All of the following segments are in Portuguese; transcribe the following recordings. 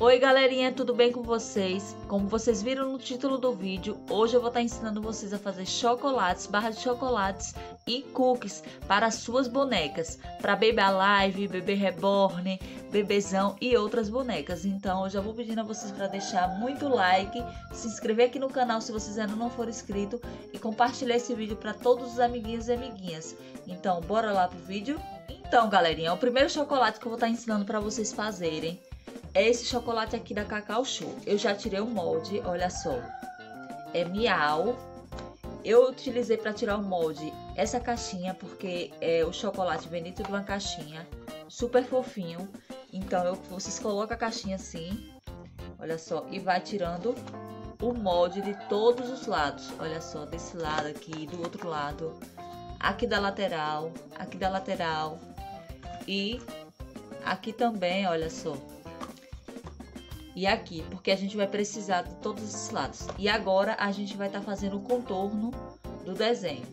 Oi galerinha, tudo bem com vocês? Como vocês viram no título do vídeo, hoje eu vou estar ensinando vocês a fazer chocolates, barras de chocolates e cookies para as suas bonecas, para Baby Alive, Bebê Reborn, Bebezão e outras bonecas. Então eu já vou pedindo a vocês para deixar muito like, se inscrever aqui no canal se vocês ainda não forem inscritos e compartilhar esse vídeo para todos os amiguinhos e amiguinhas. Então bora lá pro vídeo? Então galerinha, o primeiro chocolate que eu vou estar ensinando para vocês fazerem é esse chocolate aqui da Cacau Show. Eu já tirei o molde, olha só. É Miau. Eu utilizei para tirar o molde essa caixinha, porque o chocolate vem dentro de uma caixinha super fofinho. Então vocês colocam a caixinha assim, olha só, e vai tirando o molde de todos os lados. Olha só, desse lado aqui, do outro lado, aqui da lateral e aqui também, olha só. E aqui, porque a gente vai precisar de todos esses lados. E agora a gente vai estar fazendo o contorno do desenho.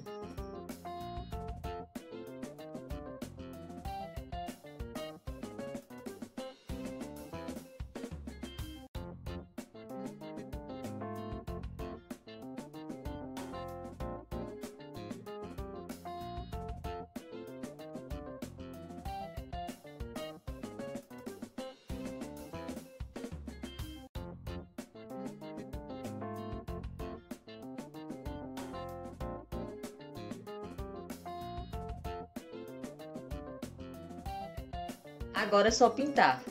Agora é só pintar.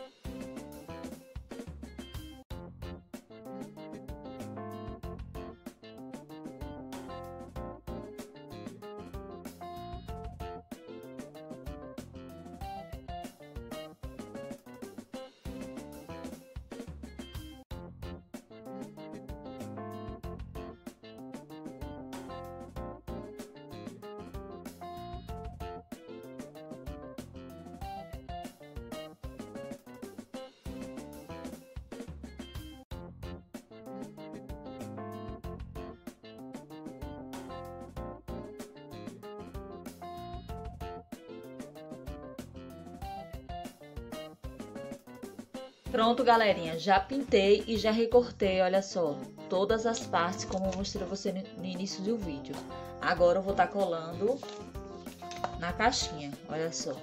Pronto, galerinha, já pintei e já recortei, olha só, todas as partes como eu mostrei a você no início do vídeo. Agora eu vou estar colando na caixinha, olha só.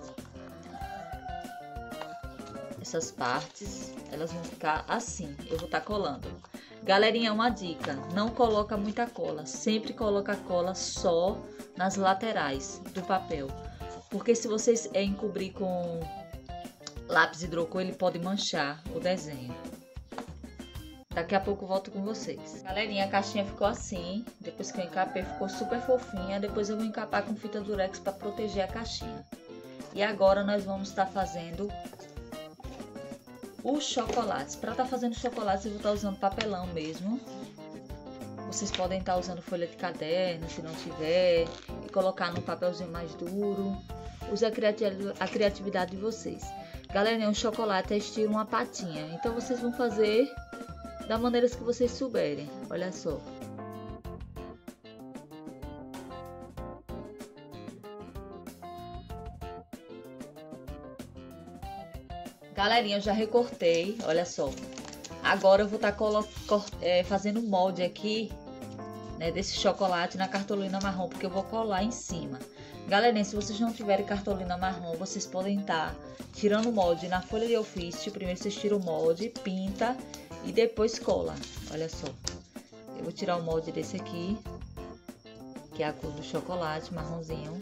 Essas partes, elas vão ficar assim, eu vou estar colando. Galerinha, uma dica, não coloca muita cola, sempre coloca cola só nas laterais do papel. Porque se vocês encobrir com lápis hidrocor, ele pode manchar o desenho. Daqui a pouco eu volto com vocês. Galerinha, a caixinha ficou assim. Depois que eu encapei, ficou super fofinha. Depois eu vou encapar com fita durex para proteger a caixinha. E agora nós vamos estar fazendo os chocolates. Para estar fazendo chocolates, eu vou estar usando papelão mesmo. Vocês podem estar usando folha de caderno, se não tiver, e colocar num papelzinho mais duro. Use a criatividade de vocês. Galera, o chocolate é estilo uma patinha, então vocês vão fazer da maneira que vocês souberem, olha só. Galerinha, eu já recortei, olha só. Agora eu vou estar fazendo molde aqui, né, desse chocolate na cartolina marrom, porque eu vou colar em cima. Galerinha, se vocês não tiverem cartolina marrom, vocês podem estar tirando o molde na folha de ofício. Primeiro vocês tiram o molde, pinta e depois cola. Olha só. Eu vou tirar o molde desse aqui, que é a cor do chocolate, marronzinho.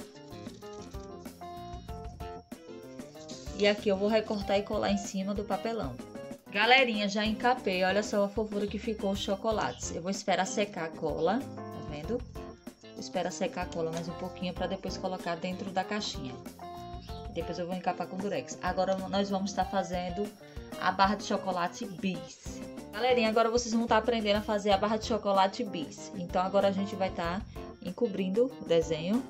E aqui eu vou recortar e colar em cima do papelão. Galerinha, já encapei. Olha só a fofura que ficou os chocolates. Eu vou esperar secar a cola, tá vendo? Espera secar a cola mais um pouquinho para depois colocar dentro da caixinha. Depois eu vou encapar com durex. Agora nós vamos estar fazendo a barra de chocolate bis. Galerinha, agora vocês vão estar aprendendo a fazer a barra de chocolate bis. Então agora a gente vai estar encobrindo o desenho.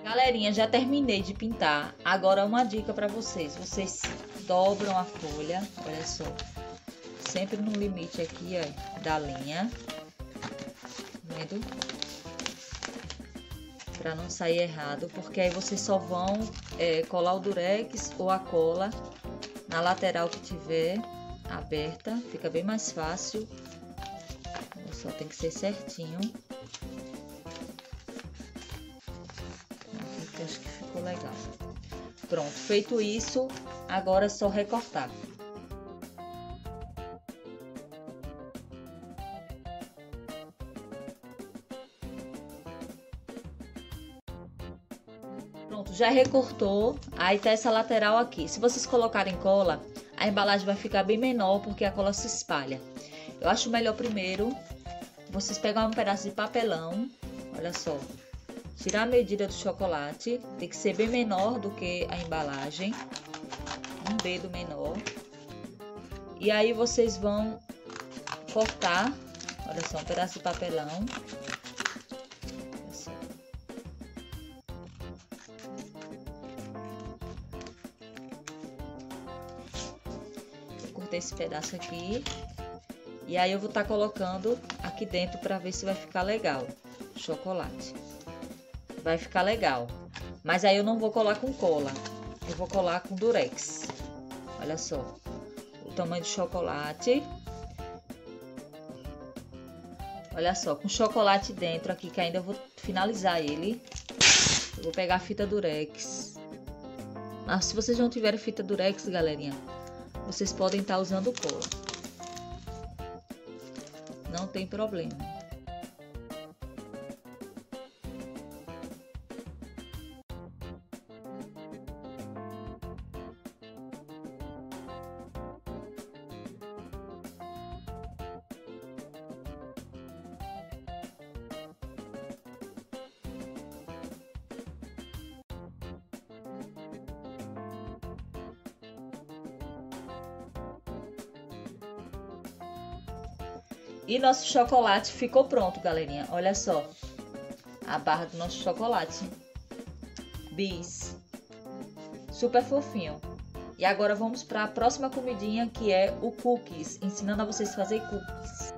Galerinha, já terminei de pintar. Agora uma dica para vocês. Vocês dobram a folha, olha só. Sempre no limite aqui, ó, da linha. Vendo? Para não sair errado, porque aí vocês só vão colar o durex ou a cola na lateral que tiver aberta. Fica bem mais fácil. Só tem que ser certinho. Acho que ficou legal. Pronto, feito isso, agora é só recortar. Pronto, já recortou. Aí tá essa lateral aqui. Se vocês colocarem cola, a embalagem vai ficar bem menor porque a cola se espalha. Eu acho melhor primeiro vocês pegarem um pedaço de papelão, olha só. Tirar a medida do chocolate, tem que ser bem menor do que a embalagem, um dedo menor. E aí vocês vão cortar, olha só, um pedaço de papelão. Olha só. Eu cortei esse pedaço aqui. E aí eu vou estar colocando aqui dentro para ver se vai ficar legal o chocolate. Vai ficar legal. Mas aí eu não vou colar com cola. Eu vou colar com durex. Olha só. O tamanho do chocolate. Olha só. Com chocolate dentro aqui, que ainda eu vou finalizar ele. Eu vou pegar a fita durex. Mas se vocês não tiverem fita durex, galerinha, vocês podem estar usando cola. Não tem problema. E nosso chocolate ficou pronto, galerinha. Olha só. A barra do nosso chocolate. Bis. Super fofinho. E agora vamos para a próxima comidinha, que é o cookies. Ensinando a vocês a fazer cookies.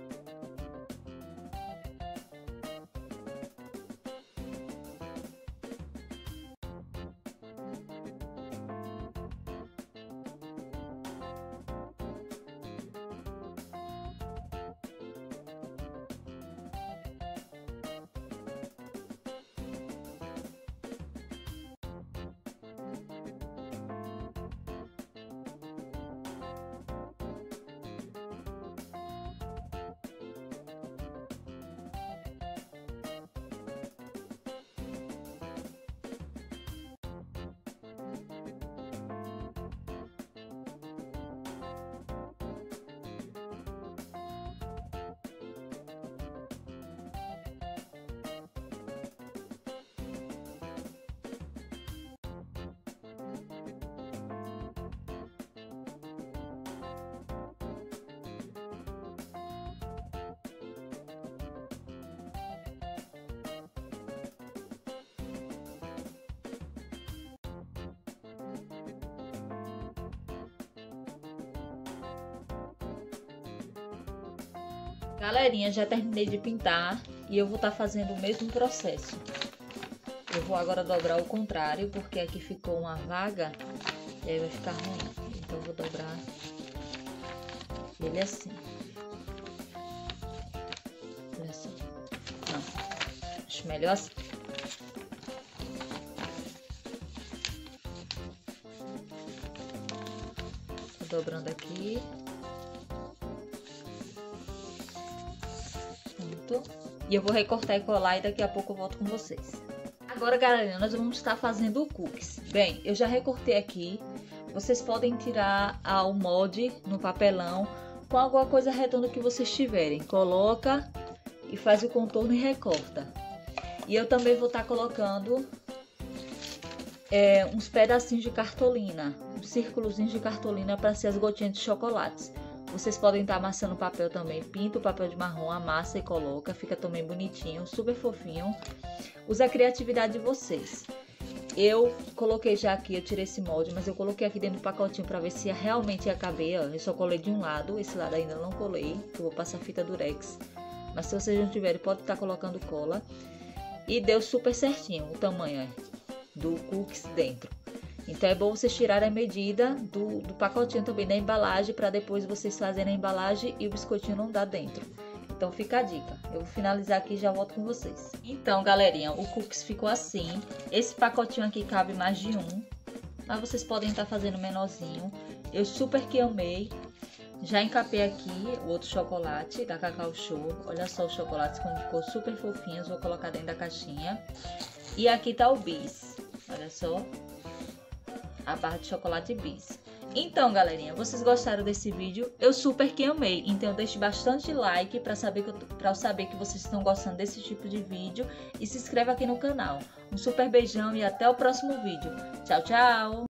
Galerinha, já terminei de pintar e eu vou estar fazendo o mesmo processo. Eu vou agora dobrar o contrário, porque aqui ficou uma vaga e aí vai ficar ruim. Então eu vou dobrar ele assim. Olha só. Não, acho melhor assim. Tô dobrando aqui. E eu vou recortar e colar e daqui a pouco eu volto com vocês. Agora, galera, nós vamos estar fazendo o cookies. Bem, eu já recortei aqui. Vocês podem tirar o molde no papelão com alguma coisa redonda que vocês tiverem. Coloca e faz o contorno e recorta. E eu também vou estar colocando uns pedacinhos de cartolina, uns círculozinhos de cartolina para ser as gotinhas de chocolates. Vocês podem estar amassando o papel também, pinta o papel de marrom, amassa e coloca, fica também bonitinho, super fofinho. Usa a criatividade de vocês. Eu coloquei já aqui, eu tirei esse molde, mas eu coloquei aqui dentro do pacotinho para ver se realmente ia caber, ó. Eu só colei de um lado, esse lado ainda não colei, que eu vou passar fita durex. Mas se vocês não tiverem, pode estar colocando cola. E deu super certinho o tamanho do cookies dentro. Então é bom vocês tirarem a medida do pacotinho também da embalagem, para depois vocês fazerem a embalagem e o biscoitinho não dá dentro. Então fica a dica. Eu vou finalizar aqui e já volto com vocês. Então, galerinha, o cookies ficou assim. Esse pacotinho aqui cabe mais de um, mas vocês podem estar fazendo menorzinho. Eu super que amei. Já encapei aqui o outro chocolate da Cacau Show. Olha só os chocolates como ficou super fofinhos. Vou colocar dentro da caixinha. E aqui tá o bis. Olha só. A barra de chocolate bis. Então, galerinha, vocês gostaram desse vídeo? Eu super que amei. Então, deixe bastante like para eu saber que vocês estão gostando desse tipo de vídeo. E se inscreva aqui no canal. Um super beijão e até o próximo vídeo. Tchau, tchau!